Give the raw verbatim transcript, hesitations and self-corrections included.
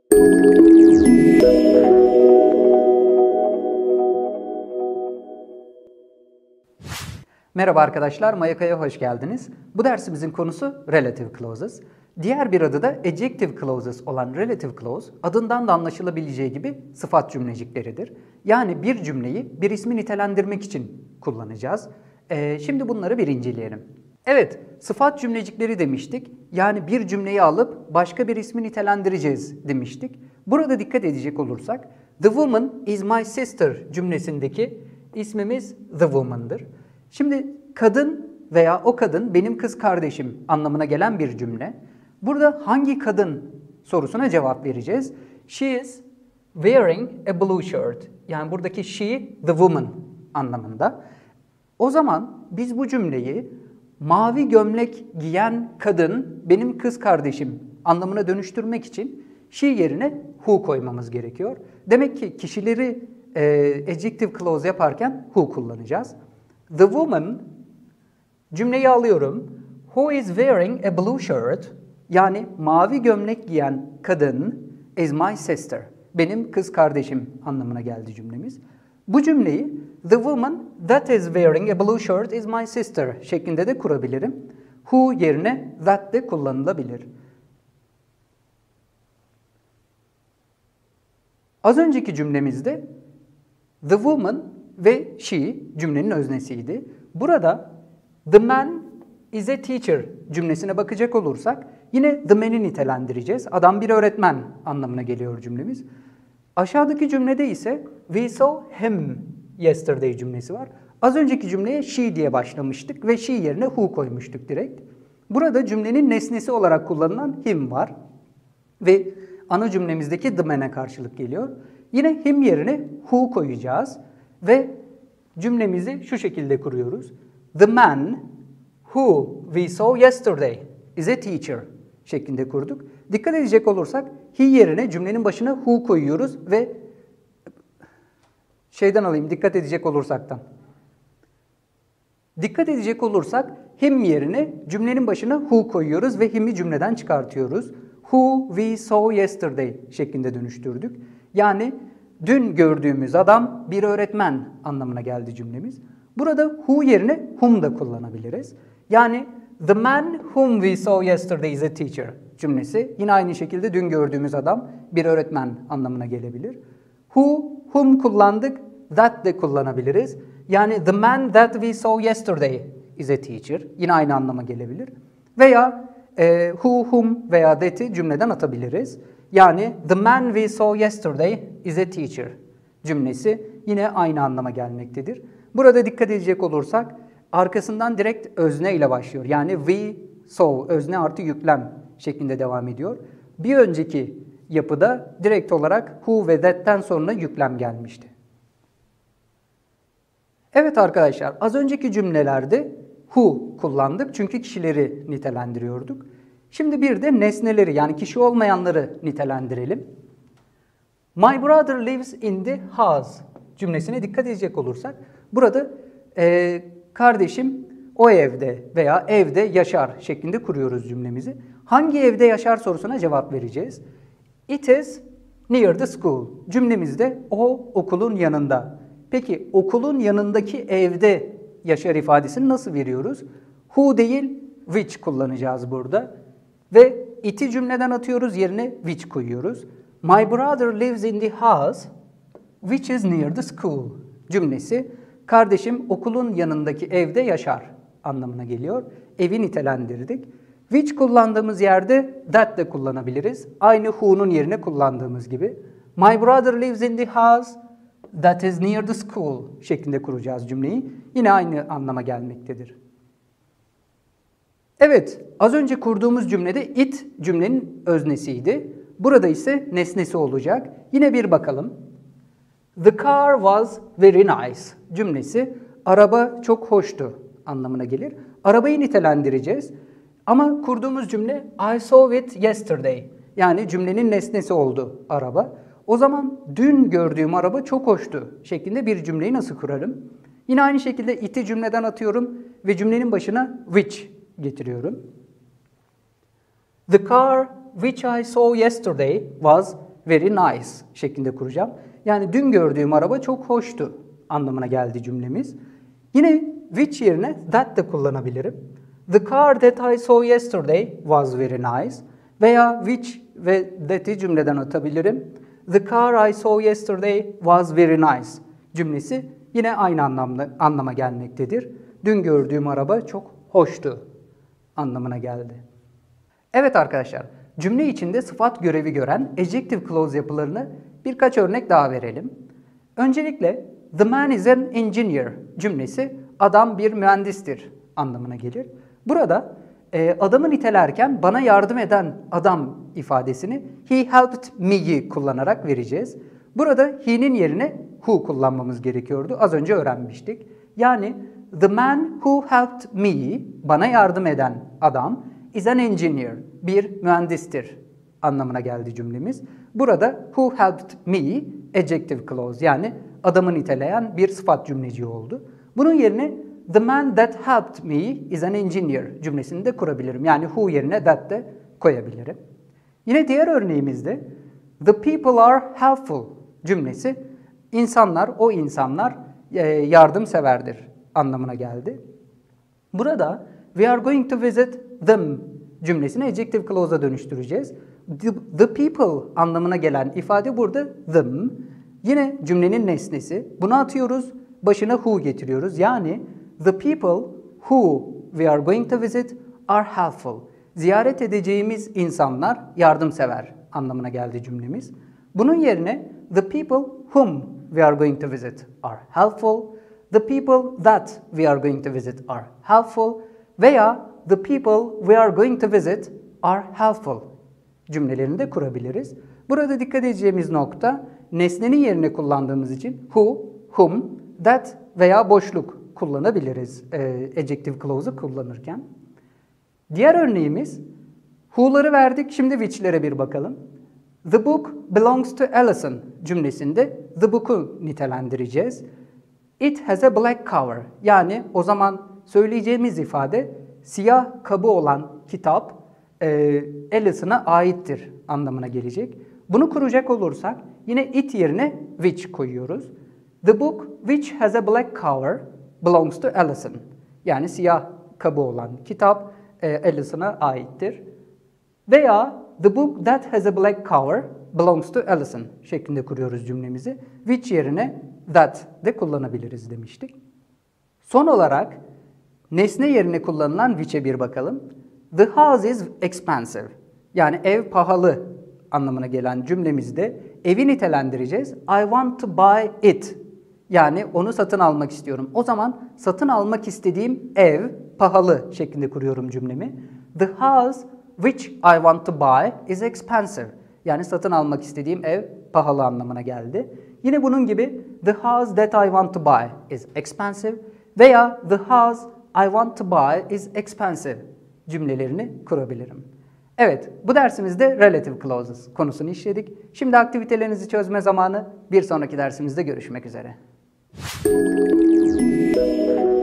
Merhaba arkadaşlar, Mayaka'ya hoş geldiniz. Bu dersimizin konusu Relative Clauses. Diğer bir adı da Adjective Clauses olan Relative Clause, adından da anlaşılabileceği gibi sıfat cümlecikleridir. Yani bir cümleyi bir ismi nitelendirmek için kullanacağız. Ee, şimdi bunları bir inceleyelim. Evet, sıfat cümlecikleri demiştik. Yani bir cümleyi alıp başka bir ismi nitelendireceğiz demiştik. Burada dikkat edecek olursak, The woman is my sister cümlesindeki ismimiz the woman'dır. Şimdi kadın veya o kadın benim kız kardeşim anlamına gelen bir cümle. Burada hangi kadın sorusuna cevap vereceğiz. She is wearing a blue shirt. Yani buradaki she, the woman anlamında. O zaman biz bu cümleyi mavi gömlek giyen kadın benim kız kardeşim anlamına dönüştürmek için she yerine who koymamız gerekiyor. Demek ki kişileri e, adjective clause yaparken who kullanacağız. The woman, cümleyi alıyorum. Who is wearing a blue shirt? Yani mavi gömlek giyen kadın is my sister. Benim kız kardeşim anlamına geldi cümlemiz. Bu cümleyi the woman that is wearing a blue shirt is my sister şeklinde de kurabilirim. Who yerine that de kullanılabilir. Az önceki cümlemizde the woman ve she cümlenin öznesiydi. Burada the man is a teacher cümlesine bakacak olursak yine the man'i nitelendireceğiz. Adam bir öğretmen anlamına geliyor cümlemiz. Aşağıdaki cümlede ise we saw him yesterday cümlesi var. Az önceki cümleye she diye başlamıştık ve she yerine who koymuştuk direkt. Burada cümlenin nesnesi olarak kullanılan him var. Ve ana cümlemizdeki the man'e karşılık geliyor. Yine him yerine who koyacağız. Ve cümlemizi şu şekilde kuruyoruz. The man who we saw yesterday is a teacher şeklinde kurduk. Dikkat edecek olursak he yerine cümlenin başına who koyuyoruz ve şeyden alayım dikkat edecek olursaktan. Dikkat edecek olursak him yerine cümlenin başına who koyuyoruz ve him'i cümleden çıkartıyoruz. Who we saw yesterday şeklinde dönüştürdük. Yani dün gördüğümüz adam bir öğretmen anlamına geldi cümlemiz. Burada who yerine whom da kullanabiliriz. Yani the man whom we saw yesterday is a teacher cümlesi yine aynı şekilde dün gördüğümüz adam bir öğretmen anlamına gelebilir. Who, whom kullandık, that de kullanabiliriz. Yani the man that we saw yesterday is a teacher yine aynı anlama gelebilir. Veya e, who, whom veya that'i cümleden atabiliriz. Yani the man we saw yesterday is a teacher cümlesi yine aynı anlama gelmektedir. Burada dikkat edecek olursak arkasından direkt özne ile başlıyor. Yani we saw özne artı yüklem şeklinde devam ediyor. Bir önceki yapıda direkt olarak who ve that'ten sonra yüklem gelmişti. Evet arkadaşlar az önceki cümlelerde who kullandık çünkü kişileri nitelendiriyorduk. Şimdi bir de nesneleri yani kişi olmayanları nitelendirelim. My brother lives in the house cümlesine dikkat edecek olursak burada e, kardeşim o evde veya evde yaşar şeklinde kuruyoruz cümlemizi. Hangi evde yaşar sorusuna cevap vereceğiz. It is near the school cümlemizde o okulun yanında. Peki okulun yanındaki evde yaşar ifadesini nasıl veriyoruz? Who değil which kullanacağız burada. Ve it'i cümleden atıyoruz yerine which koyuyoruz. My brother lives in the house which is near the school cümlesi kardeşim okulun yanındaki evde yaşar anlamına geliyor. Evi nitelendirdik. Which kullandığımız yerde that de kullanabiliriz. Aynı who'nun yerine kullandığımız gibi. My brother lives in the house that is near the school şeklinde kuracağız cümleyi. Yine aynı anlama gelmektedir. Evet, az önce kurduğumuz cümlede it cümlenin öznesiydi. Burada ise nesnesi olacak. Yine bir bakalım. The car was very nice cümlesi araba çok hoştu anlamına gelir. Arabayı nitelendireceğiz. Ama kurduğumuz cümle I saw it yesterday. Yani cümlenin nesnesi oldu araba. O zaman dün gördüğüm araba çok hoştu şeklinde bir cümleyi nasıl kurarım? Yine aynı şekilde it'i cümleden atıyorum ve cümlenin başına which getiriyorum. The car which I saw yesterday was very nice şeklinde kuracağım. Yani dün gördüğüm araba çok hoştu anlamına geldi cümlemiz. Yine which yerine that de kullanabilirim. The car that I saw yesterday was very nice. Veya which ve that'i cümleden atabilirim. The car I saw yesterday was very nice cümlesi yine aynı anlamda, anlama gelmektedir. Dün gördüğüm araba çok hoştu anlamına geldi. Evet arkadaşlar, cümle içinde sıfat görevi gören adjective clause yapılarını birkaç örnek daha verelim. Öncelikle the man is an engineer cümlesi adam bir mühendistir anlamına gelir. Burada e, adamı nitelerken bana yardım eden adam ifadesini he helped me'yi kullanarak vereceğiz. Burada he'nin yerine who kullanmamız gerekiyordu. Az önce öğrenmiştik. Yani the man who helped me, bana yardım eden adam, is an engineer, bir mühendistir anlamına geldi cümlemiz. Burada who helped me, adjective clause yani adamı niteleyen bir sıfat cümleci oldu. Bunun yerine the man that helped me is an engineer cümlesini de kurabilirim. Yani who yerine that de koyabilirim. Yine diğer örneğimizde the people are helpful cümlesi insanlar, o insanlar yardımseverdir anlamına geldi. Burada we are going to visit them cümlesini adjective clause'a dönüştüreceğiz. The, the people anlamına gelen ifade burada them. Yine cümlenin nesnesi. Bunu atıyoruz, başına who getiriyoruz. Yani the people who we are going to visit are helpful. Ziyaret edeceğimiz insanlar yardımsever anlamına geldi cümlemiz. Bunun yerine the people whom we are going to visit are helpful. The people that we are going to visit are helpful. Veya the people we are going to visit are helpful cümlelerini de kurabiliriz. Burada dikkat edeceğimiz nokta nesnenin yerine kullandığımız için who, whom, that veya boşluk kullanabiliriz e, adjective clause'u kullanırken. Diğer örneğimiz who'ları verdik, şimdi which'lere bir bakalım. The book belongs to Alison cümlesinde the book'u nitelendireceğiz. It has a black cover. Yani o zaman söyleyeceğimiz ifade siyah kabı olan kitap e, Alison'a aittir anlamına gelecek. Bunu kuracak olursak yine it yerine which koyuyoruz. The book which has a black cover belongs to Alison. Yani siyah kabı olan kitap e, Alison'a aittir. Veya the book that has a black cover belongs to Alison şeklinde kuruyoruz cümlemizi. Which yerine that de kullanabiliriz demiştik. Son olarak nesne yerine kullanılan which'e bir bakalım. The house is expensive. Yani ev pahalı anlamına gelen cümlemizde evi nitelendireceğiz. I want to buy it. Yani onu satın almak istiyorum. O zaman satın almak istediğim ev pahalı şeklinde kuruyorum cümlemi. The house which I want to buy is expensive. Yani satın almak istediğim ev pahalı anlamına geldi. Yine bunun gibi the house that I want to buy is expensive veya the house I want to buy is expensive cümlelerini kurabilirim. Evet, bu dersimizde relative clauses konusunu işledik. Şimdi aktivitelerinizi çözme zamanı. Bir sonraki dersimizde görüşmek üzere.